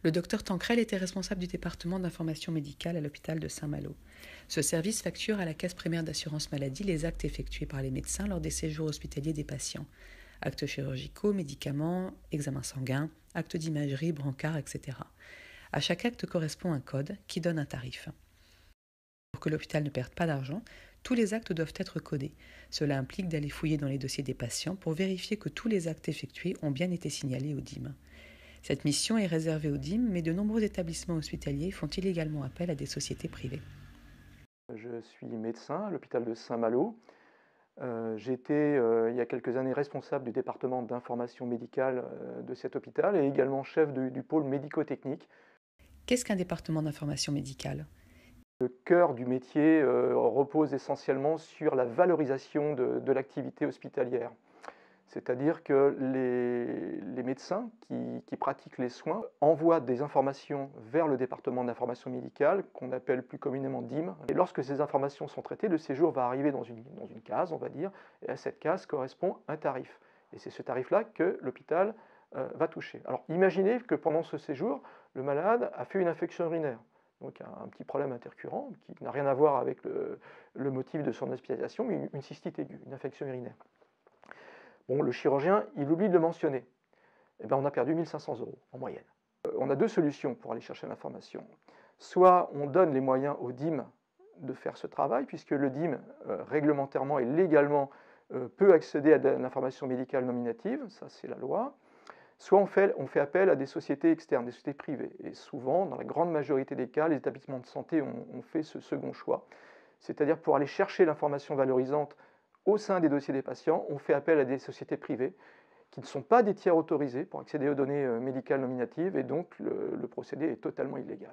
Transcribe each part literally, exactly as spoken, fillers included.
Le docteur Tancrel était responsable du département d'information médicale à l'hôpital de Saint-Malo. Ce service facture à la Caisse primaire d'assurance maladie les actes effectués par les médecins lors des séjours hospitaliers des patients. Actes chirurgicaux, médicaments, examens sanguins, actes d'imagerie, brancards, et cetera. À chaque acte correspond un code qui donne un tarif. Pour que l'hôpital ne perde pas d'argent, tous les actes doivent être codés. Cela implique d'aller fouiller dans les dossiers des patients pour vérifier que tous les actes effectués ont bien été signalés au D I M. Cette mission est réservée au D I M, mais de nombreux établissements hospitaliers font illégalement appel à des sociétés privées. Je suis médecin à l'hôpital de Saint-Malo. Euh, J'étais euh, il y a quelques années responsable du département d'information médicale euh, de cet hôpital et également chef de, du pôle médico-technique. Qu'est-ce qu'un département d'information médicale ? Le cœur du métier euh, repose essentiellement sur la valorisation de, de l'activité hospitalière. C'est-à-dire que les, les médecins qui, qui pratiquent les soins envoient des informations vers le département d'information médicale, qu'on appelle plus communément D I M. Et lorsque ces informations sont traitées, le séjour va arriver dans une, dans une case, on va dire, et à cette case correspond un tarif. Et c'est ce tarif-là que l'hôpital euh, va toucher. Alors imaginez que pendant ce séjour, le malade a fait une infection urinaire. Donc un, un petit problème intercurrent qui n'a rien à voir avec le, le motif de son hospitalisation, mais une, une cystite aiguë, une infection urinaire. Bon, le chirurgien, il oublie de le mentionner. Eh bien, on a perdu mille cinq cents euros en moyenne. Euh, on a deux solutions pour aller chercher l'information. Soit on donne les moyens au D I M de faire ce travail, puisque le D I M, euh, réglementairement et légalement, euh, peut accéder à de l'information médicale nominative, ça c'est la loi. Soit on fait, on fait appel à des sociétés externes, des sociétés privées. Et souvent, dans la grande majorité des cas, les établissements de santé ont, ont fait ce second choix. C'est-à-dire pour aller chercher l'information valorisante au sein des dossiers des patients, on fait appel à des sociétés privées qui ne sont pas des tiers autorisés pour accéder aux données médicales nominatives et donc le, le procédé est totalement illégal.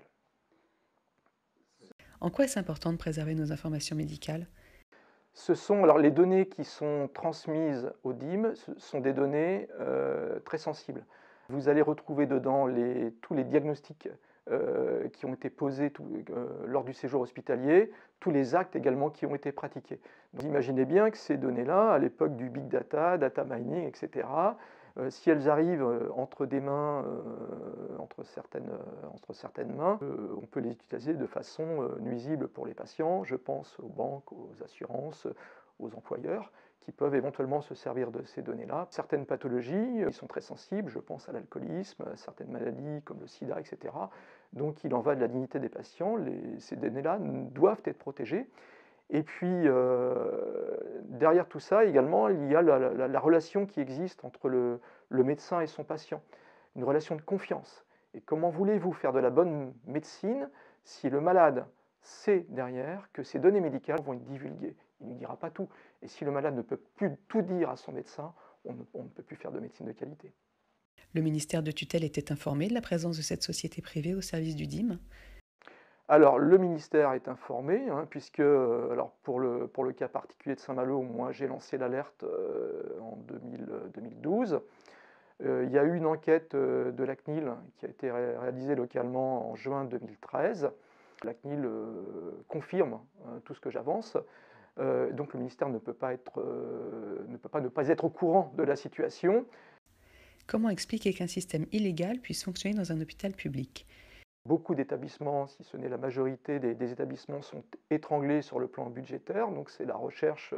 En quoi est-ce important de préserver nos informations médicales ? Ce sont, alors les données qui sont transmises au D I M ce sont des données euh, très sensibles. Vous allez retrouver dedans les, tous les diagnostics euh, qui ont été posés tout, euh, lors du séjour hospitalier, tous les actes également qui ont été pratiqués. Donc, imaginez bien que ces données-là, à l'époque du big data, data mining, et cetera, euh, si elles arrivent euh, entre des mains, euh, entre, certaines, euh, entre certaines mains, euh, on peut les utiliser de façon euh, nuisible pour les patients. Je pense aux banques, aux assurances, aux employeurs, qui peuvent éventuellement se servir de ces données-là. Certaines pathologies, ils sont très sensibles, je pense à l'alcoolisme, à certaines maladies comme le sida, et cetera. Donc il en va de la dignité des patients, les, ces données-là doivent être protégées. Et puis, euh, derrière tout ça, également, il y a la, la, la relation qui existe entre le, le médecin et son patient, une relation de confiance. Et comment voulez-vous faire de la bonne médecine si le malade sait derrière que ces données médicales vont être divulguées? Il ne dira pas tout. Et si le malade ne peut plus tout dire à son médecin, on ne, on ne peut plus faire de médecine de qualité. Le ministère de tutelle était informé de la présence de cette société privée au service du D I M ? Alors, le ministère est informé, hein, puisque, alors pour, le, pour le cas particulier de Saint-Malo, moi j'ai lancé l'alerte euh, en deux mille, deux mille douze. Euh, il y a eu une enquête euh, de la C N I L qui a été ré réalisée localement en juin deux mille treize. La C N I L euh, confirme hein, tout ce que j'avance. Euh, donc le ministère ne peut, pas être, euh, ne peut pas ne pas être au courant de la situation. Comment expliquer qu'un système illégal puisse fonctionner dans un hôpital public ? Beaucoup d'établissements, si ce n'est la majorité des, des établissements, sont étranglés sur le plan budgétaire, donc c'est la recherche,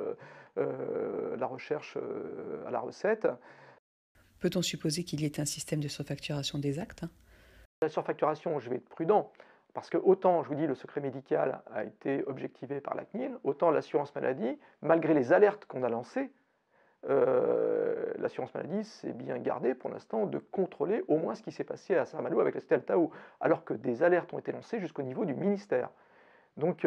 euh, la recherche euh, à la recette. Peut-on supposer qu'il y ait un système de surfacturation des actes ? La surfacturation, je vais être prudent, parce que autant, je vous dis, le secret médical a été objectivé par la C N I L, autant l'assurance maladie, malgré les alertes qu'on a lancées, Euh, l'assurance maladie s'est bien gardée pour l'instant de contrôler au moins ce qui s'est passé à Saint-Malo avec la Stella Tao, alors que des alertes ont été lancées jusqu'au niveau du ministère. Donc,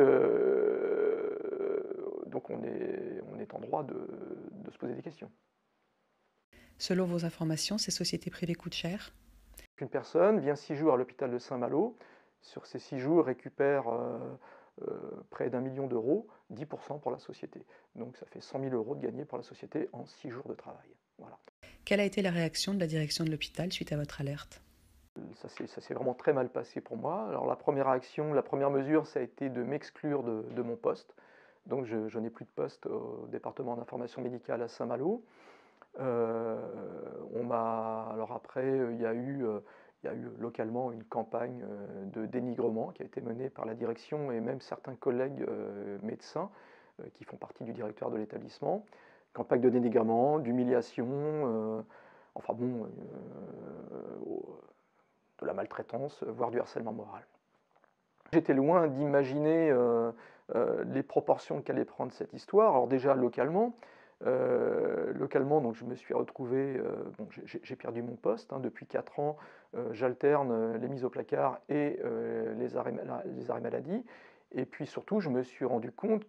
euh, donc on, est, on est en droit de, de se poser des questions. Selon vos informations, ces sociétés privées coûtent cher ? Une personne vient six jours à l'hôpital de Saint-Malo, sur ces six jours récupère euh, euh, près d'un million d'euros, dix pour cent pour la société. Donc ça fait cent mille euros de gagné pour la société en six jours de travail. Voilà. Quelle a été la réaction de la direction de l'hôpital suite à votre alerte ? Ça s'est vraiment très mal passé pour moi. Alors la première action, la première mesure, ça a été de m'exclure de, de mon poste. Donc je, je n'ai plus de poste au département d'information médicale à Saint-Malo. Euh, on m'a, alors après, il y a eu Il y a eu localement une campagne de dénigrement qui a été menée par la direction et même certains collègues médecins qui font partie du directoire de l'établissement. Campagne de dénigrement, d'humiliation, euh, enfin bon, euh, de la maltraitance, voire du harcèlement moral. J'étais loin d'imaginer euh, euh, les proportions qu'allait prendre cette histoire. Alors déjà localement, euh, localement donc je me suis retrouvé, euh, bon, j'ai perdu mon poste, hein, depuis quatre ans, euh, j'alterne les mises au placard et euh, les, arrêts, les arrêts maladie. Et puis surtout, je me suis rendu compte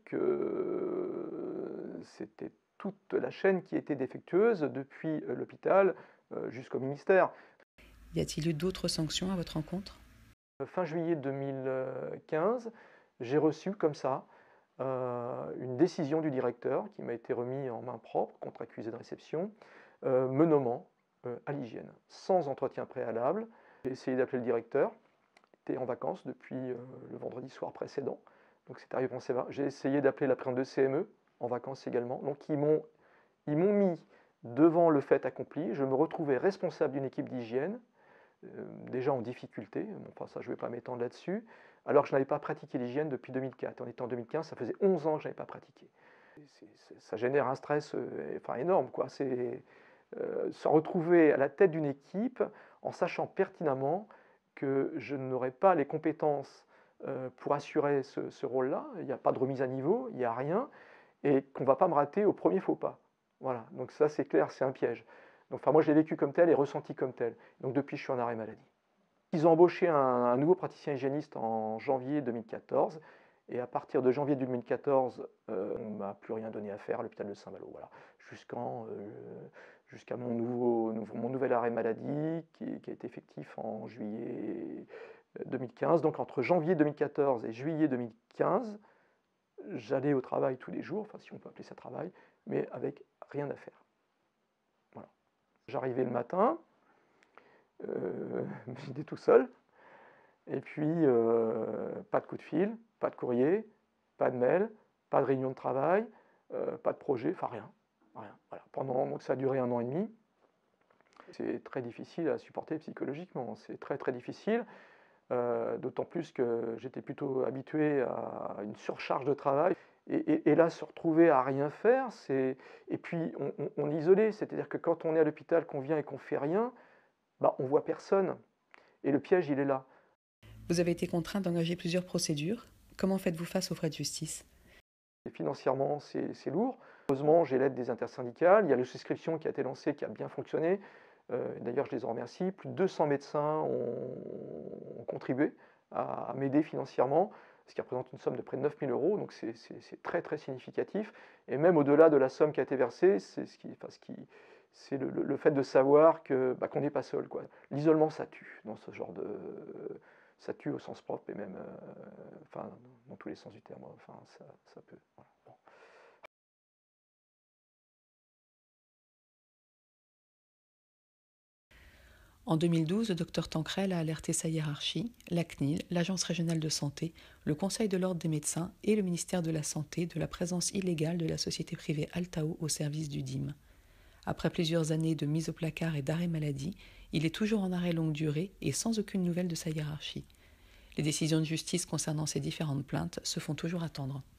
que c'était toute la chaîne qui était défectueuse, depuis l'hôpital euh, jusqu'au ministère. Y a-t-il eu d'autres sanctions à votre encontre? Fin juillet deux mille quinze, j'ai reçu comme ça euh, une décision du directeur qui m'a été remise en main propre, contre accusé de réception, euh, me nommant euh, à l'hygiène, sans entretien préalable. J'ai essayé d'appeler le directeur, il était en vacances depuis euh, le vendredi soir précédent, donc c'est arrivé en C E V A. J'ai essayé d'appeler la présidente de C M E, en vacances également, donc ils m'ont ils m'ont mis devant le fait accompli. Je me retrouvais responsable d'une équipe d'hygiène, euh, déjà en difficulté, bon, enfin ça je ne vais pas m'étendre là-dessus, alors que je n'avais pas pratiqué l'hygiène depuis deux mille quatre. On était en deux mille quinze, ça faisait onze ans que je n'avais pas pratiqué. C'est, c'est, ça génère un stress euh, enfin, énorme, quoi. C'est euh, se retrouver à la tête d'une équipe en sachant pertinemment que je n'aurais pas les compétences euh, pour assurer ce, ce rôle-là. Il n'y a pas de remise à niveau, il n'y a rien, et qu'on ne va pas me rater au premier faux pas. Voilà, donc ça c'est clair, c'est un piège. Donc, enfin, moi je l'ai vécu comme tel et ressenti comme tel. Donc depuis je suis en arrêt maladie. Ils ont embauché un, un nouveau praticien hygiéniste en janvier deux mille quatorze, et à partir de janvier deux mille quatorze, euh, on ne m'a plus rien donné à faire à l'hôpital de Saint-Malo. Voilà. Jusqu'en, euh, jusqu'à mon, nouveau, nouveau, mon nouvel arrêt maladie qui, qui a été effectif en juillet deux mille quinze. Donc entre janvier deux mille quatorze et juillet deux mille quinze, j'allais au travail tous les jours, enfin si on peut appeler ça travail, mais avec rien à faire. Voilà. J'arrivais le matin, euh, j'étais tout seul, et puis euh, pas de coup de fil, pas de courrier, pas de mail, pas de réunion de travail, euh, pas de projet, enfin rien. rien. Voilà. Pendant, donc ça a duré un an et demi. C'est très difficile à supporter psychologiquement, c'est très très difficile. Euh, d'autant plus que j'étais plutôt habitué à une surcharge de travail. Et, et, et là, se retrouver à rien faire, c'est... Et puis, on, on, on est isolé, c'est-à-dire que quand on est à l'hôpital, qu'on vient et qu'on ne fait rien, bah, on ne voit personne. Et le piège, il est là. Vous avez été contraint d'engager plusieurs procédures. Comment faites-vous face aux frais de justice? Et financièrement, c'est lourd. Heureusement, j'ai l'aide des intersyndicales. Il y a la souscription qui a été lancée, qui a bien fonctionné. Euh, D'ailleurs, je les en remercie. Plus de deux cents médecins ont, ont contribué à, à m'aider financièrement, ce qui représente une somme de près de neuf mille euros. Donc, c'est très, très significatif. Et même au-delà de la somme qui a été versée, c'est ce qui, enfin, ce qui, c'est le, le, le fait de savoir que bah, qu'on n'est pas seul, quoi. L'isolement, ça tue dans ce genre de... Ça tue au sens propre et même euh, enfin, dans tous les sens du terme. Enfin, ça, ça peut... Voilà. Bon. En deux mille douze, le docteur Tancrel a alerté sa hiérarchie, la C N I L, l'Agence régionale de santé, le Conseil de l'ordre des médecins et le ministère de la Santé de la présence illégale de la société privée Altao au service du D I M. Après plusieurs années de mise au placard et d'arrêt maladie, il est toujours en arrêt longue durée et sans aucune nouvelle de sa hiérarchie. Les décisions de justice concernant ces différentes plaintes se font toujours attendre.